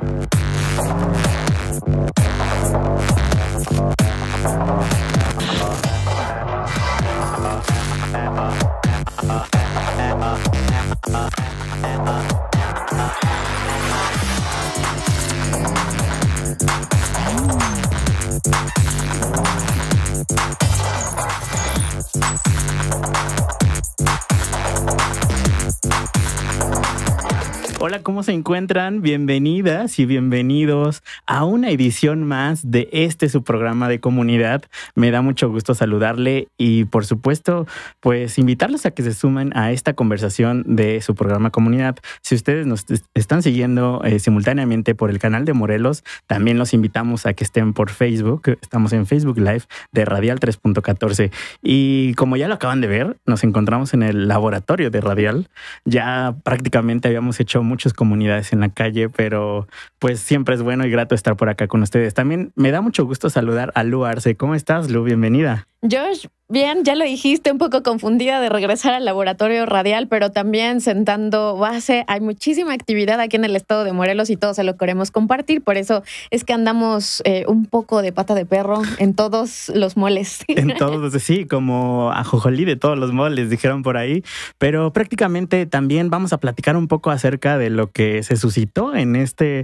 Hola, ¿cómo se encuentran? Bienvenidas y bienvenidos a una edición más de su programa de comunidad. Me da mucho gusto saludarle y, por supuesto, pues invitarlos a que se sumen a esta conversación de su programa Comunidad. Si ustedes nos están siguiendo simultáneamente por el canal de Morelos, también los invitamos a que estén por Facebook. Estamos en Facebook Live de Radial 3.14. Y como ya lo acaban de ver, nos encontramos en el laboratorio de Radial. Ya prácticamente habíamos hecho muchas comunidades en la calle, pero pues siempre es bueno y grato estar por acá con ustedes. También me da mucho gusto saludar a Lu Arce. ¿Cómo estás, Lu? Bienvenida. Josh, bien, ya lo dijiste, un poco confundida de regresar al laboratorio radial, pero también sentando base. Hay muchísima actividad aquí en el estado de Morelos y todos se lo queremos compartir. Por eso es que andamos un poco de pata de perro en todos los moles. En todos, sí, como ajojolí de todos los moles, dijeron por ahí. Pero prácticamente también vamos a platicar un poco acerca de lo que se suscitó en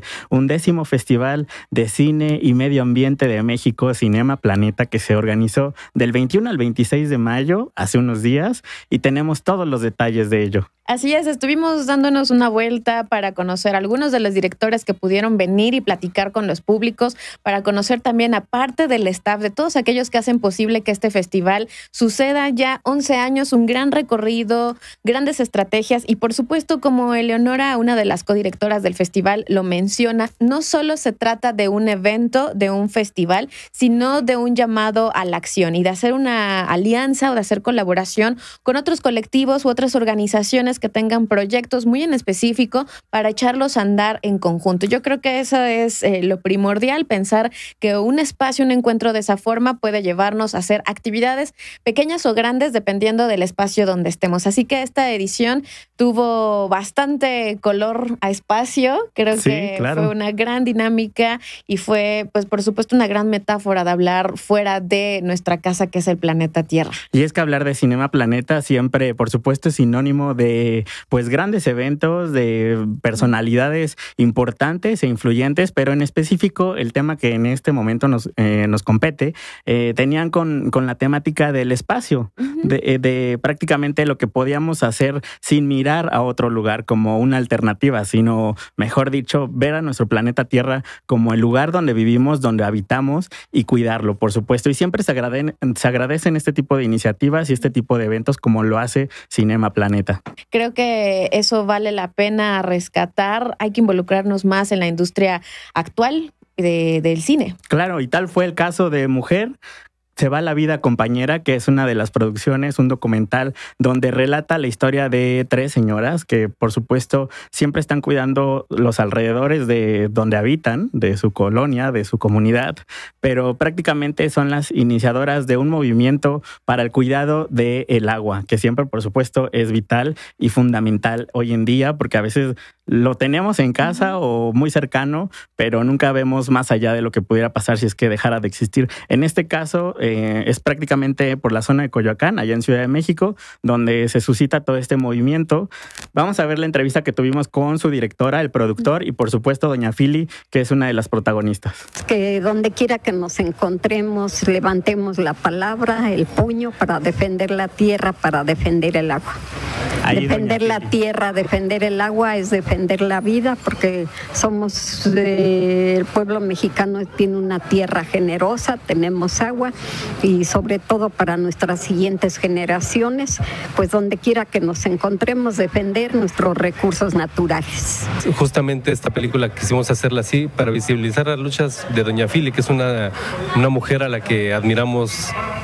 11º Festival de Cine y Medio Ambiente de México, Cinema Planeta, que se organizó del 21 al 26 de mayo, hace unos días, y tenemos todos los detalles de ello. Así es, estuvimos dándonos una vuelta para conocer a algunos de los directores que pudieron venir y platicar con los públicos, para conocer también, aparte del staff, de todos aquellos que hacen posible que este festival suceda. Ya 11 años, un gran recorrido, grandes estrategias y, por supuesto, como Eleonora, una de las codirectoras del festival, lo menciona, no solo se trata de un evento, de un festival, sino de un llamado a la acción y de hacer una alianza o de hacer colaboración con otros colectivos u otras organizaciones que tengan proyectos muy en específico para echarlos a andar en conjunto. Yo creo que eso es lo primordial, pensar que un espacio, un encuentro de esa forma puede llevarnos a hacer actividades pequeñas o grandes dependiendo del espacio donde estemos. Así que esta edición tuvo bastante color a espacio. Creo que claro, fue una gran dinámica y fue, pues, por supuesto, una gran metáfora de hablar fuera de nuestra casa, que es el planeta Tierra. Y es que hablar de Cinema Planeta siempre, por supuesto, es sinónimo de pues grandes eventos, de personalidades importantes e influyentes, pero en específico el tema que en este momento nos compete, tenían con la temática del espacio, de prácticamente lo que podíamos hacer sin mirar a otro lugar como una alternativa, sino, mejor dicho, ver a nuestro planeta Tierra como el lugar donde vivimos, donde habitamos y cuidarlo, por supuesto. Y siempre se agradecen este tipo de iniciativas y este tipo de eventos como lo hace Cinema Planeta. Creo que eso vale la pena rescatar. Hay que involucrarnos más en la industria actual del cine. Claro, y tal fue el caso de Mujer se va la vida, compañera, que es una de las producciones, un documental donde relata la historia de 3 señoras que, por supuesto, siempre están cuidando los alrededores de donde habitan, de su colonia, de su comunidad, pero prácticamente son las iniciadoras de un movimiento para el cuidado del agua, que siempre, por supuesto, es vital y fundamental hoy en día, porque a veces lo tenemos en casa o muy cercano, pero nunca vemos más allá de lo que pudiera pasar si es que dejara de existir. En este caso, es prácticamente por la zona de Coyoacán, allá en Ciudad de México, donde se suscita todo este movimiento. Vamos a ver la entrevista que tuvimos con su directora, el productor y, por supuesto, doña Fili, que es una de las protagonistas. Que donde quiera que nos encontremos, levantemos la palabra, el puño para defender la tierra, para defender el agua. Ahí, defender la tierra, defender el agua es defender la vida, porque somos el pueblo mexicano tiene una tierra generosa, tenemos agua y sobre todo para nuestras siguientes generaciones, pues donde quiera que nos encontremos, defender nuestros recursos naturales. Justamente esta película quisimos hacerla así para visibilizar las luchas de doña Fili, que es una mujer a la que admiramos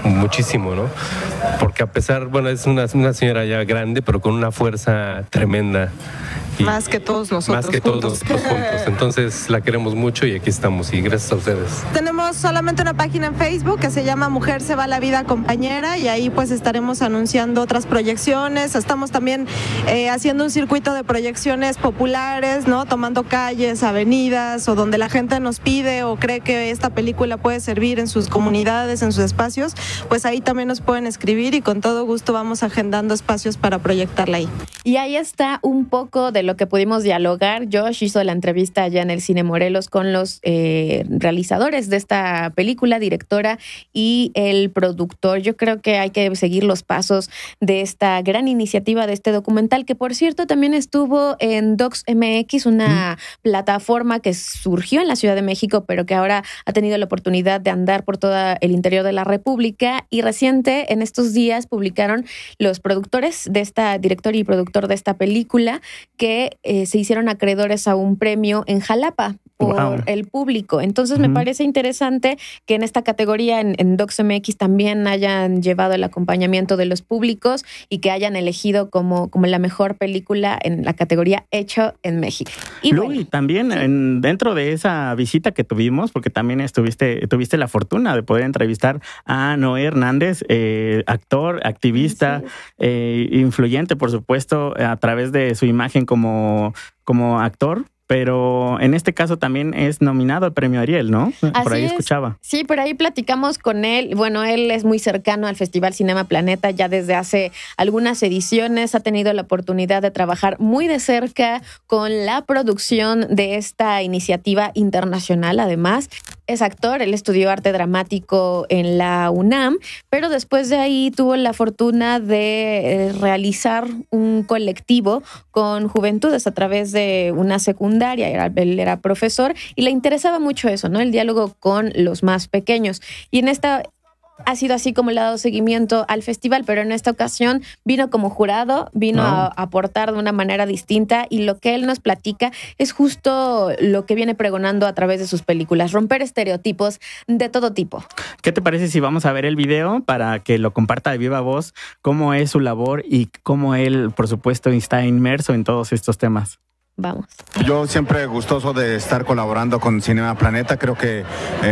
muchísimo, ¿no? Porque a pesar, bueno, es una señora ya grande, pero con una fuerza tremenda. Más que todos nosotros. Más que todos nosotros juntos. Entonces la queremos mucho y aquí estamos. Y gracias a ustedes. Tenemos solamente una página en Facebook que se llama Mujer se va la vida compañera, y ahí pues estaremos anunciando otras proyecciones. Estamos también haciendo un circuito de proyecciones populares, ¿no? Tomando calles, avenidas, o donde la gente nos pide o cree que esta película puede servir en sus comunidades, en sus espacios, pues ahí también nos pueden escribir y con todo gusto vamos agendando espacios para proyectarla ahí. Y ahí está un poco de lo que pudimos dialogar. Josh hizo la entrevista allá en el Cine Morelos con los realizadores de esta película, directora y el productor. Yo creo que hay que seguir los pasos de esta gran iniciativa, de este documental, que por cierto también estuvo en DocsMX, una plataforma que surgió en la Ciudad de México, pero que ahora ha tenido la oportunidad de andar por todo el interior de la República, y reciente, en estos días, publicaron los productores de esta, director y productor de esta película, que se hicieron acreedores a un premio en Jalapa por el público. Entonces me parece interesante que en esta categoría en DocsMX también hayan llevado el acompañamiento de los públicos y que hayan elegido como la mejor película en la categoría Hecho en México. Y Luis, bueno, también dentro de esa visita que tuvimos, porque también tuviste la fortuna de poder entrevistar a Noé Hernández, actor, activista, influyente, por supuesto, a través de su imagen como actor. Pero en este caso también es nominado al premio Ariel, ¿no? Por ahí escuchaba. Sí, por ahí platicamos con él. Bueno, él es muy cercano al Festival Cinema Planeta ya desde hace algunas ediciones. Ha tenido la oportunidad de trabajar muy de cerca con la producción de esta iniciativa internacional. Además, es actor, él estudió arte dramático en la UNAM, pero después de ahí tuvo la fortuna de realizar un colectivo con juventudes a través de una secundaria. Él era profesor y le interesaba mucho eso, ¿no? El diálogo con los más pequeños. Y en esta ha sido así como le ha dado seguimiento al festival, pero en esta ocasión vino como jurado, vino a aportar de una manera distinta, y lo que él nos platica es justo lo que viene pregonando a través de sus películas, romper estereotipos de todo tipo. ¿Qué te parece si vamos a ver el video para que lo comparta de viva voz, cómo es su labor y cómo él, por supuesto, está inmerso en todos estos temas? Vamos. Yo siempre gustoso de estar colaborando con Cinema Planeta. Creo que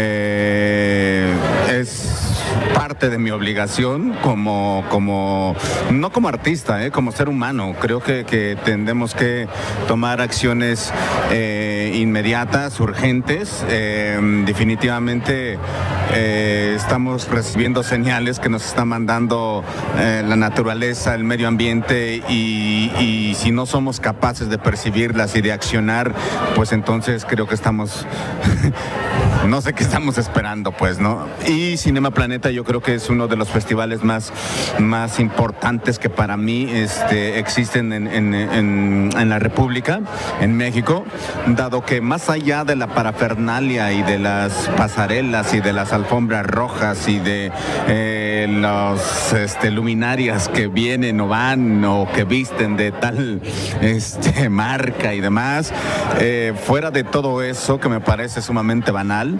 es parte de mi obligación no como artista, como ser humano. Creo que tendremos que tomar acciones inmediatas, urgentes. Definitivamente estamos recibiendo señales que nos está mandando la naturaleza, el medio ambiente, y si no somos capaces de percibirlas y de accionar, pues entonces creo que estamos no sé qué estamos esperando, pues, ¿no? Y Cinema Planeta yo creo que es uno de los festivales más importantes que para mí existen en la República, en México, dado que más allá de la parafernalia y de las pasarelas y de las alfombras rojas y de los luminarias que vienen o van o que visten de tal marca y demás, fuera de todo eso que me parece sumamente banal,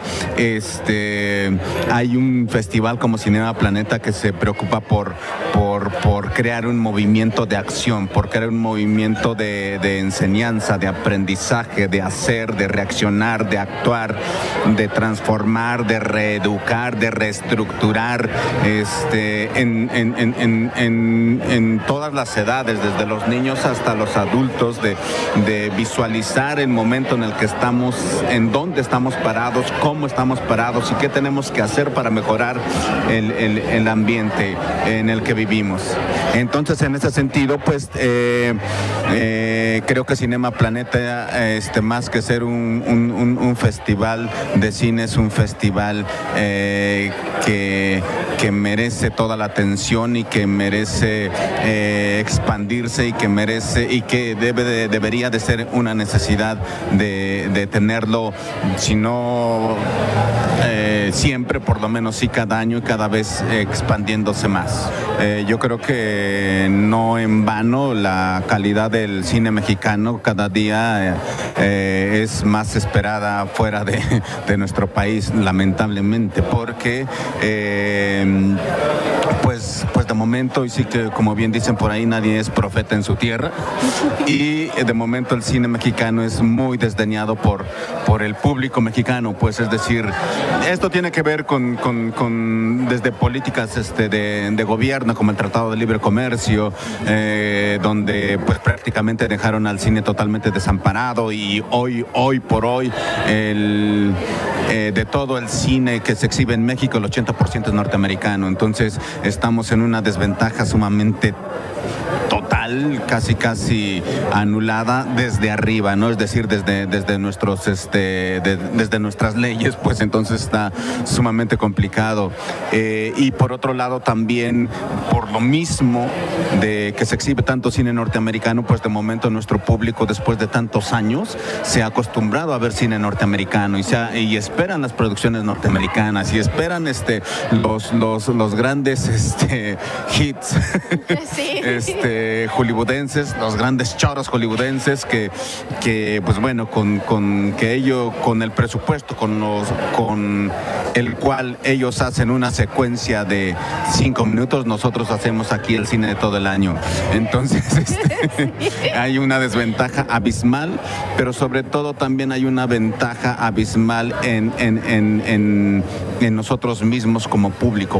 hay un festival como Cinema Planeta que se preocupa por crear un movimiento de acción, por crear un movimiento de enseñanza, de aprendizaje, de hacer, de reaccionar, de actuar, de transformar, de reeducar, de reestructurar en todas las edades, desde los niños hasta los adultos, de visualizar el momento en el que estamos, en dónde estamos parados, cómo estamos parados y qué tenemos que hacer para mejorar el ambiente en el que vivimos. Entonces, en ese sentido, pues creo que Cinema Planeta, más que ser un festival de cine, es un festival que merece toda la atención y que merece expandirse y que debería de ser una necesidad de tenerlo, si no siempre, por lo menos sí cada año y cada vez expandiéndose más. Yo creo que no en vano la calidad del cine mexicano cada día es más esperada fuera de nuestro país, lamentablemente, porque pues de momento, y sí que como bien dicen por ahí, nadie es profeta en su tierra, y de momento el cine mexicano es muy desdeñado por el público mexicano, pues es decir, esto tiene que ver con desde políticas de gobierno, como el Tratado de Libre Comercio, donde pues prácticamente dejaron al cine totalmente desamparado, y hoy por hoy de todo el cine que se exhibe en México, el 80% es norteamericano. Entonces estamos en una desventaja sumamente total, casi anulada desde arriba, ¿no? Es decir, desde nuestros desde nuestras leyes, pues entonces está sumamente complicado. Y por otro lado también, por lo mismo de que se exhibe tanto cine norteamericano, pues de momento nuestro público, después de tantos años, se ha acostumbrado a ver cine norteamericano y esperan las producciones norteamericanas y esperan los grandes hits. Sí. Hollywoodenses, los grandes choros hollywoodenses que pues bueno, con el presupuesto con el cual ellos hacen una secuencia de 5 minutos, nosotros hacemos aquí el cine de todo el año. Entonces hay una desventaja abismal, pero sobre todo también hay una ventaja abismal en nosotros mismos como público.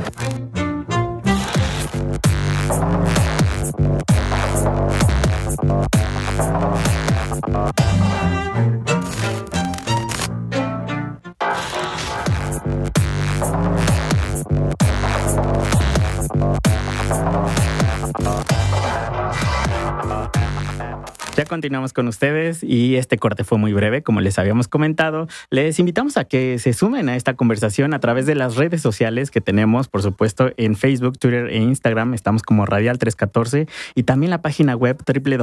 Ya continuamos con ustedes y este corte fue muy breve, como les habíamos comentado. Les invitamos a que se sumen a esta conversación a través de las redes sociales que tenemos, por supuesto, en Facebook, Twitter e Instagram. Estamos como Radial 314 y también la página web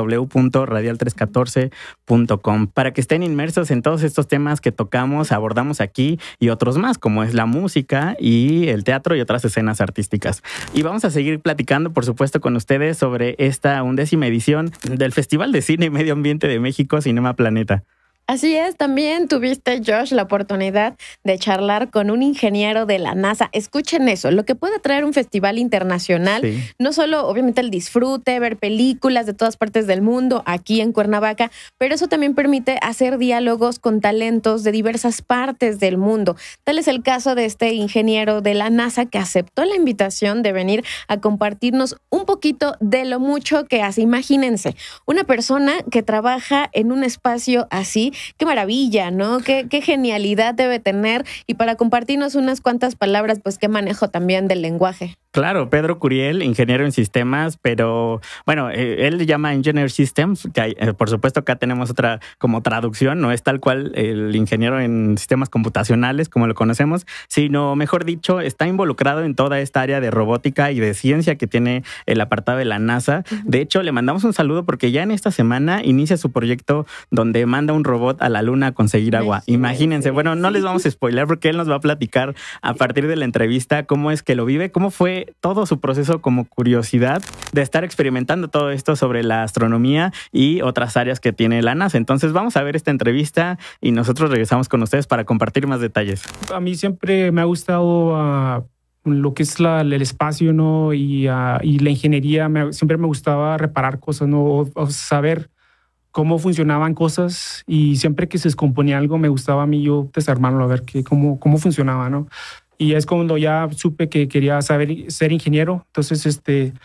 www.radial314.com para que estén inmersos en todos estos temas que tocamos, abordamos aquí y otros más, como es la música y el teatro y otras escenas artísticas. Y vamos a seguir platicando, por supuesto, con ustedes sobre esta 11ª edición del Festival de Cine y Medio Ambiente de México, Cinema Planeta. Así es, también tuviste, Josh, la oportunidad de charlar con un ingeniero de la NASA. Escuchen eso, lo que puede traer un festival internacional, sí. No solo obviamente el disfrute, ver películas de todas partes del mundo aquí en Cuernavaca, pero eso también permite hacer diálogos con talentos de diversas partes del mundo. Tal es el caso de este ingeniero de la NASA que aceptó la invitación de venir a compartirnos un poquito de lo mucho que hace. Imagínense, una persona que trabaja en un espacio así. Qué maravilla, ¿no? Qué genialidad debe tener. Y para compartirnos unas cuantas palabras, pues qué manejo también del lenguaje. Claro, Pedro Curiel, ingeniero en sistemas, pero bueno, él le llama Engineer Systems, que por supuesto acá tenemos otra como traducción, no es tal cual el ingeniero en sistemas computacionales como lo conocemos, sino mejor dicho, está involucrado en toda esta área de robótica y de ciencia que tiene el apartado de la NASA. De hecho, le mandamos un saludo porque ya en esta semana inicia su proyecto donde manda un robot a la luna a conseguir agua. Imagínense, bueno, no les vamos a spoiler porque él nos va a platicar a partir de la entrevista cómo es que lo vive, cómo fue todo su proceso como curiosidad de estar experimentando todo esto sobre la astronomía y otras áreas que tiene la NASA. Entonces vamos a ver esta entrevista y nosotros regresamos con ustedes para compartir más detalles. A mí siempre me ha gustado lo que es el espacio, ¿no? Y la ingeniería. Siempre me gustaba reparar cosas, ¿no? O saber cómo funcionaban cosas, y siempre que se descomponía algo me gustaba a mí yo desarmarlo, a ver cómo funcionaba, ¿no? Y es cuando ya supe que quería ser ingeniero. Entonces,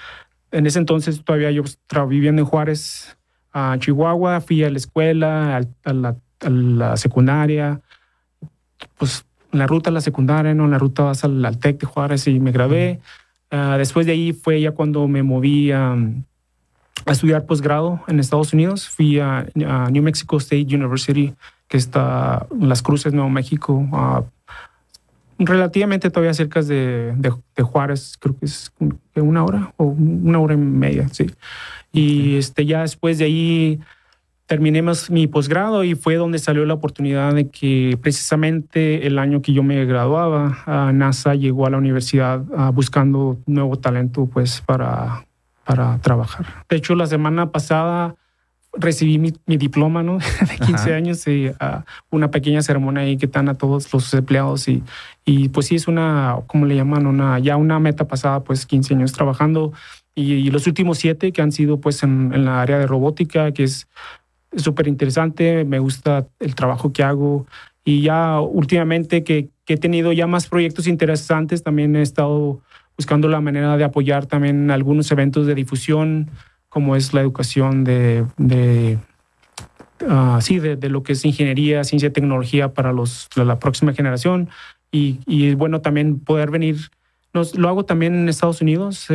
en ese entonces todavía yo estaba viviendo en Juárez, Chihuahua. Fui a la escuela, a la secundaria. Pues en la ruta a la secundaria, ¿no? En la ruta vas al TEC de Juárez y me gradué. Después de ahí fue ya cuando me moví a estudiar posgrado en Estados Unidos. Fui a New Mexico State University, que está en Las Cruces, Nuevo México, relativamente todavía cerca de Juárez. Creo que es 1 hora o 1 hora y media, sí. Y ya después de ahí terminé mi posgrado y fue donde salió la oportunidad de que precisamente el año que yo me graduaba, NASA llegó a la universidad buscando nuevo talento, pues, para trabajar. De hecho, la semana pasada recibí mi diploma, ¿no? De 15 años y una pequeña ceremonia ahí que dan a todos los empleados y pues sí es una, ¿cómo le llaman? Ya una meta pasada, pues 15 años trabajando y los últimos 7 que han sido pues en la área de robótica, que es súper interesante, me gusta el trabajo que hago y ya últimamente que he tenido ya más proyectos interesantes, también he estado buscando la manera de apoyar también algunos eventos de difusión, como es la educación de lo que es ingeniería, ciencia y tecnología para la próxima generación y bueno, también poder venir. Lo hago también en Estados Unidos,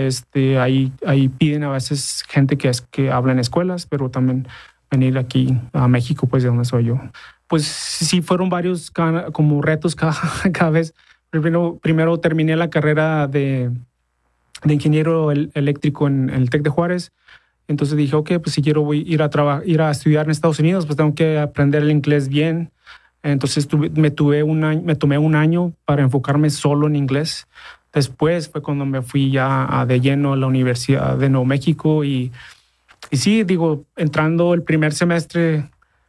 ahí piden a veces gente que habla en escuelas, pero también venir aquí a México, pues de donde soy yo. Pues sí, fueron varios como retos cada vez. Primero terminé la carrera de ingeniero eléctrico en el TEC de Juárez. Entonces dije, ok, pues si quiero ir a estudiar en Estados Unidos, pues tengo que aprender el inglés bien. Entonces me tomé un año para enfocarme solo en inglés. Después fue cuando me fui ya de lleno a la Universidad de Nuevo México y sí, entrando el primer semestre,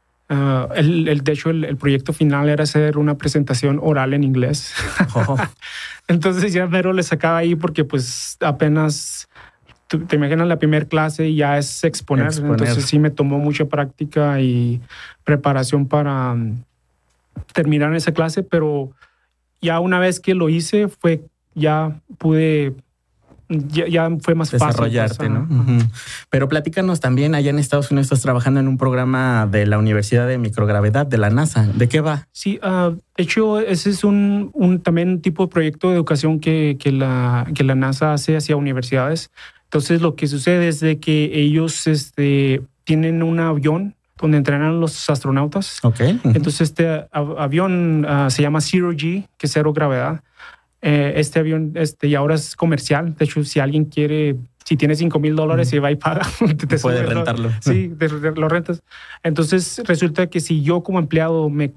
de hecho el proyecto final era hacer una presentación oral en inglés. Oh. Entonces ya mero le sacaba ahí porque pues apenas te imaginas la primera clase y ya es exponer. Entonces sí me tomó mucha práctica y preparación para terminar esa clase, pero ya una vez que lo hice ya pude... Ya fue más desarrollarte, fácil. ¿no? Uh-huh. Pero platícanos también, allá en Estados Unidos estás trabajando en un programa de la Universidad de Microgravedad de la NASA. ¿De qué va? Sí, de hecho, ese es también un tipo de proyecto de educación que la NASA hace hacia universidades. Entonces, lo que sucede es de que ellos tienen un avión donde entrenan los astronautas. Okay. Uh-huh. Entonces, este avión se llama Zero G, que es cero gravedad. Este avión y ahora es comercial. De hecho, si alguien quiere, si tiene $5,000 se va y paga. Puede rentarlo. Sí, lo rentas. Entonces resulta que si yo como empleado me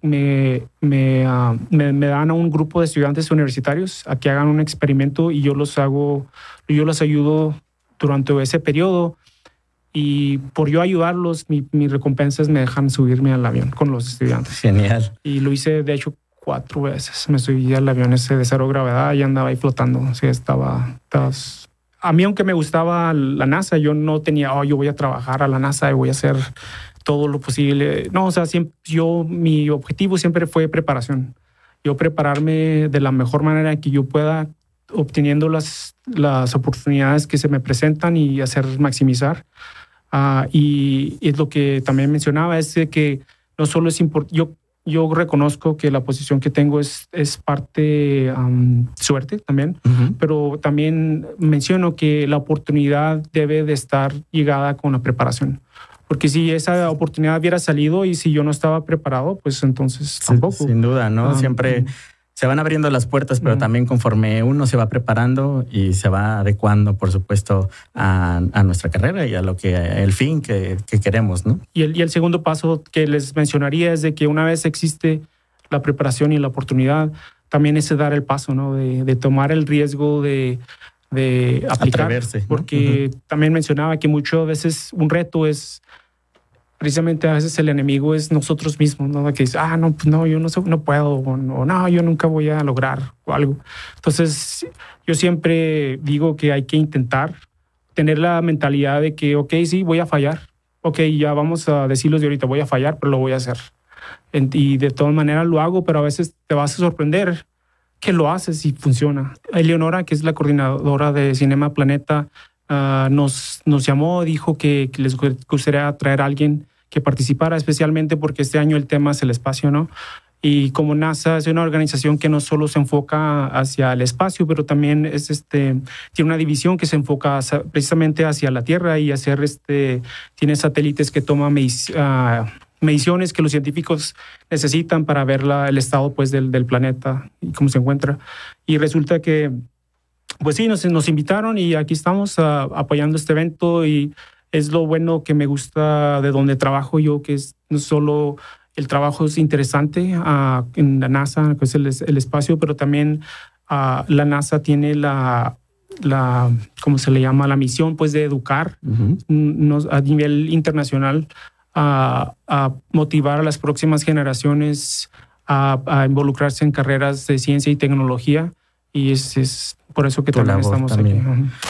dan a un grupo de estudiantes universitarios a que hagan un experimento y yo los ayudo durante ese periodo y por yo ayudarlos, mi recompensa es me dejan subirme al avión con los estudiantes. Genial. Y lo hice, de hecho, 4 veces. Me subí al avión ese de cero gravedad y andaba ahí flotando. O sea, a mí, aunque me gustaba la NASA, yo no tenía, yo voy a trabajar a la NASA y voy a hacer todo lo posible. No, o sea, mi objetivo siempre fue preparación. Yo prepararme de la mejor manera que yo pueda, obteniendo las oportunidades que se me presentan y hacer maximizar. Y es lo que también mencionaba, es que no solo es importante, yo reconozco que la posición que tengo es parte suerte también, uh-huh. Pero también menciono que la oportunidad debe de estar ligada con la preparación. Porque si esa oportunidad hubiera salido y si yo no estaba preparado, pues entonces tampoco. Sin duda, ¿no? Siempre se van abriendo las puertas, pero también conforme uno se va preparando y se va adecuando, por supuesto, a nuestra carrera y a el fin que queremos, ¿no? Y el segundo paso que les mencionaría es de que una vez existe la preparación y la oportunidad, también es dar el paso, ¿no? De tomar el riesgo de aplicar. Atreverse, ¿no? Porque también mencionaba que muchas veces un reto es... Precisamente a veces el enemigo es nosotros mismos, ¿no? Que dice, no, yo no puedo, o no, yo nunca voy a lograr o algo. Entonces, yo siempre digo que hay que intentar tener la mentalidad de que, ok, sí, voy a fallar. Ok, ya vamos a decirlos de ahorita, voy a fallar, pero lo voy a hacer. Y de todas maneras lo hago, pero a veces te vas a sorprender que lo haces y funciona. Eleonora, que es la coordinadora de Cinema Planeta, nos llamó, dijo que les gustaría traer a alguien que participara, especialmente porque este año el tema es el espacio, ¿no? Y como NASA es una organización que no solo se enfoca hacia el espacio, pero también tiene una división que se enfoca precisamente hacia la Tierra y tiene satélites que toman mediciones que los científicos necesitan para ver el estado pues, del planeta y cómo se encuentra. Y resulta que pues sí, nos invitaron y aquí estamos apoyando este evento y es lo bueno que me gusta de donde trabajo yo, que es no solo el trabajo es interesante en la NASA, que es el espacio, pero también la NASA tiene la ¿cómo se le llama? La misión, pues, de educar a nivel internacional, a motivar a las próximas generaciones a involucrarse en carreras de ciencia y tecnología, y es por eso que también estamos aquí.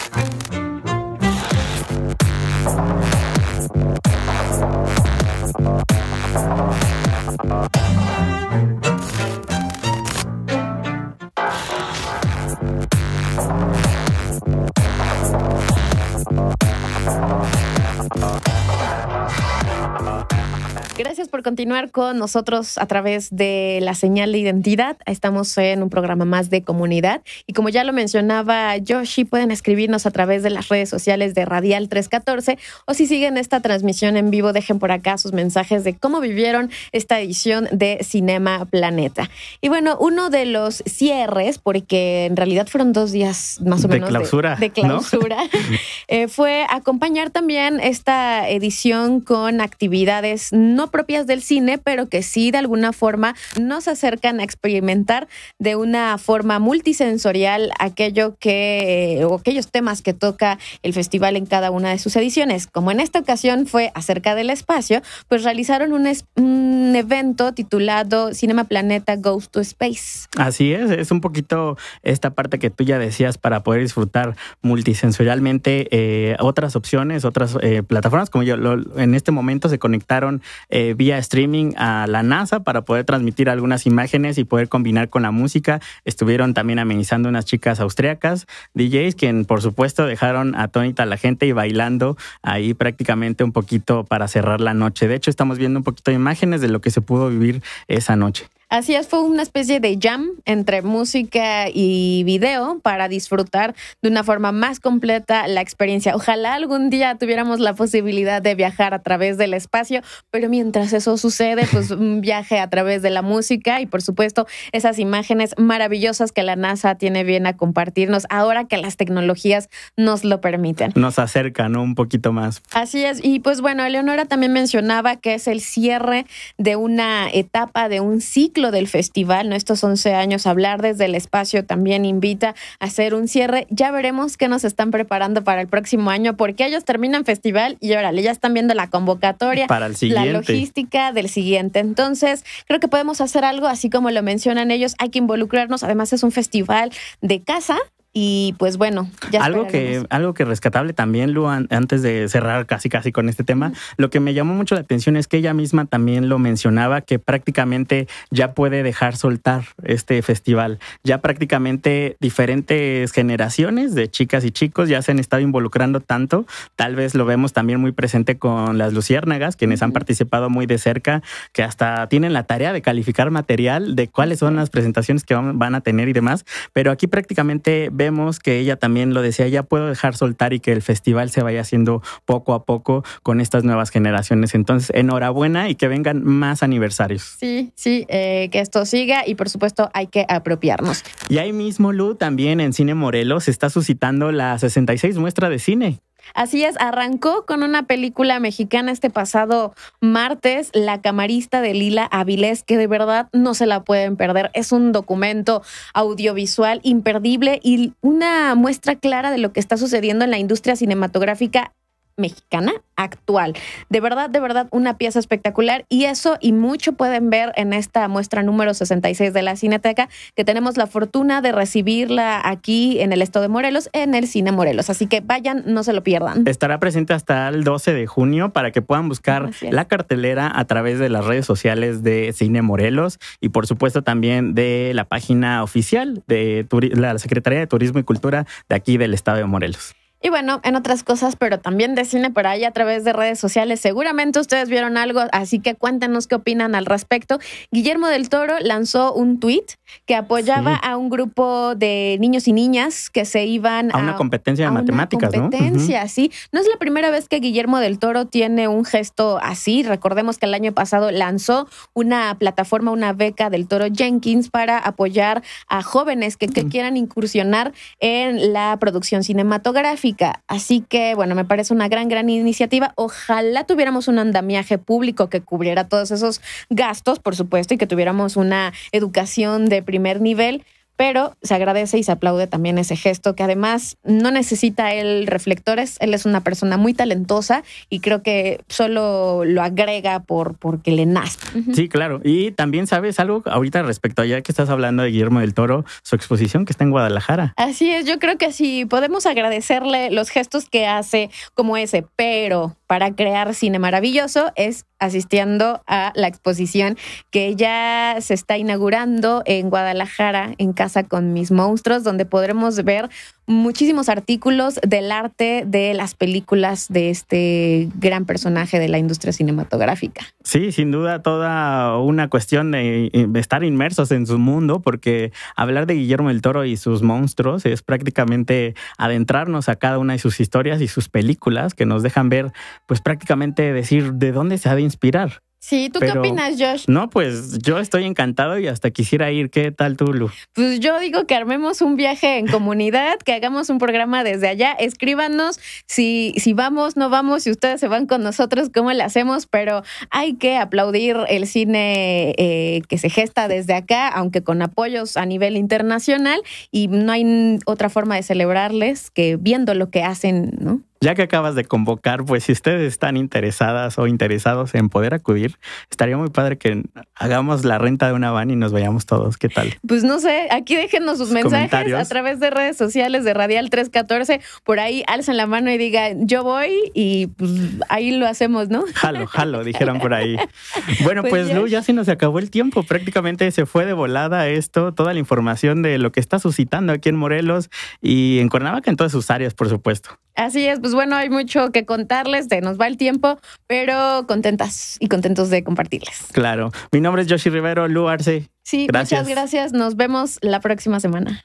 Gracias por continuar con nosotros a través de la señal de identidad. Estamos en un programa más de comunidad y como ya lo mencionaba Yoshi, pueden escribirnos a través de las redes sociales de Radial 314 o si siguen esta transmisión en vivo, dejen por acá sus mensajes de cómo vivieron esta edición de Cinema Planeta. Y bueno, uno de los cierres, porque en realidad fueron 2 días más o menos de clausura, ¿no? Fue acompañar también esta edición con actividades no propias del cine, pero que sí de alguna forma nos acercan a experimentar de una forma multisensorial aquellos temas que toca el festival en cada una de sus ediciones. Como en esta ocasión fue acerca del espacio, pues realizaron un evento titulado Cinema Planeta Goes to Space. Así es un poquito esta parte que tú ya decías para poder disfrutar multisensorialmente otras opciones, otras plataformas, como en este momento se conectaron vía streaming a la NASA para poder transmitir algunas imágenes y poder combinar con la música. Estuvieron también amenizando unas chicas austriacas, DJs, quien por supuesto dejaron atónita a la gente y bailando ahí prácticamente un poquito para cerrar la noche. De hecho, estamos viendo un poquito de imágenes de lo que se pudo vivir esa noche. Así es, fue una especie de jam entre música y video para disfrutar de una forma más completa la experiencia. Ojalá algún día tuviéramos la posibilidad de viajar a través del espacio, pero mientras eso sucede, pues un viaje a través de la música y por supuesto esas imágenes maravillosas que la NASA tiene bien a compartirnos ahora que las tecnologías nos lo permiten. Nos acercan, ¿no? Un poquito más. Así es, y pues bueno, Eleonora también mencionaba que es el cierre de una etapa, de un ciclo del festival, ¿no? Estos 11 años, hablar desde el espacio también invita a hacer un cierre. Ya veremos qué nos están preparando para el próximo año, porque ellos terminan festival y órale, ya están viendo la convocatoria, para el siguiente, la logística del siguiente. Entonces, creo que podemos hacer algo, así como lo mencionan ellos, hay que involucrarnos. Además, es un festival de casa. Y pues bueno, ya algo que rescatable también, Lu, antes de cerrar casi con este tema, lo que me llamó mucho la atención es que ella misma también lo mencionaba, que prácticamente ya puede dejar soltar este festival. Ya prácticamente diferentes generaciones de chicas y chicos ya se han estado involucrando tanto. Tal vez lo vemos también muy presente con las luciérnagas, quienes han participado muy de cerca, que hasta tienen la tarea de calificar material de cuáles son las presentaciones que van a tener y demás. Pero aquí prácticamente vemos que ella también lo decía, ya puedo dejar soltar y que el festival se vaya haciendo poco a poco con estas nuevas generaciones. Entonces, enhorabuena y que vengan más aniversarios. Sí, que esto siga y por supuesto hay que apropiarnos. Y ahí mismo, Lu, también en Cine Morelos se está suscitando la 66 muestra de cine. Así es, arrancó con una película mexicana este pasado martes, La camarista de Lila Avilés, que de verdad no se la pueden perder. Es un documento audiovisual imperdible y una muestra clara de lo que está sucediendo en la industria cinematográfica mexicana actual. De verdad, una pieza espectacular y eso y mucho pueden ver en esta muestra número 66 de la Cineteca, que tenemos la fortuna de recibirla aquí en el estado de Morelos, en el Cine Morelos. Así que vayan, no se lo pierdan. Estará presente hasta el 12 de junio para que puedan buscar la cartelera a través de las redes sociales de Cine Morelos y por supuesto también de la página oficial de la Secretaría de Turismo y Cultura de aquí del estado de Morelos. Y bueno, en otras cosas, pero también de cine por ahí a través de redes sociales. Seguramente ustedes vieron algo, así que cuéntenos qué opinan al respecto. Guillermo del Toro lanzó un tweet que apoyaba a un grupo de niños y niñas que se iban a una competencia de matemáticas, ¿no? Sí. No es la primera vez que Guillermo del Toro tiene un gesto así. Recordemos que el año pasado lanzó una plataforma, una beca del Toro Jenkins para apoyar a jóvenes que quieran incursionar en la producción cinematográfica. Así que, bueno, me parece una gran iniciativa. Ojalá tuviéramos un andamiaje público que cubriera todos esos gastos, por supuesto, y que tuviéramos una educación de primer nivel. pero se agradece y se aplaude también ese gesto, que además no necesita él reflectores. Él es una persona muy talentosa y creo que solo lo agrega porque le nace. Sí, claro. Y también sabes algo ahorita respecto a, ya que estás hablando de Guillermo del Toro, su exposición que está en Guadalajara. Así es, yo creo que sí, podemos agradecerle los gestos que hace como ese, pero para crear cine maravilloso es asistiendo a la exposición que ya se está inaugurando en Guadalajara, en Casa con Mis Monstruos, donde podremos ver muchísimos artículos del arte de las películas de este gran personaje de la industria cinematográfica. Sí, sin duda toda una cuestión de estar inmersos en su mundo, porque hablar de Guillermo del Toro y sus monstruos es prácticamente adentrarnos a cada una de sus historias y sus películas que nos dejan ver, pues prácticamente decir de dónde se ha de inspirar. Sí, ¿tú qué opinas, Josh? No, pues yo estoy encantado y hasta quisiera ir. ¿Qué tal tú, Lu? Pues yo digo que armemos un viaje en comunidad, que hagamos un programa desde allá. Escríbanos si vamos, no vamos, si ustedes se van con nosotros, cómo le hacemos, pero hay que aplaudir el cine que se gesta desde acá, aunque con apoyos a nivel internacional, y no hay otra forma de celebrarles que viendo lo que hacen, ¿no? Ya que acabas de convocar, pues si ustedes están interesadas o interesados en poder acudir, estaría muy padre que hagamos la renta de una van y nos vayamos todos. ¿Qué tal? Pues no sé, aquí déjenos sus mensajes a través de redes sociales de Radial 314. Por ahí alzan la mano y digan, yo voy, y pues ahí lo hacemos, ¿no? Jalo, dijeron por ahí. Bueno, pues Lu, ya se nos acabó el tiempo. Prácticamente se fue de volada esto, toda la información de lo que está suscitando aquí en Morelos y en Cuernavaca, en todas sus áreas, por supuesto. Así es, pues bueno, hay mucho que contarles, se nos va el tiempo, pero contentas y contentos de compartirles. Claro. Mi nombre es Joshi Rivero, Lu Arce. Sí, gracias. Muchas gracias. Nos vemos la próxima semana.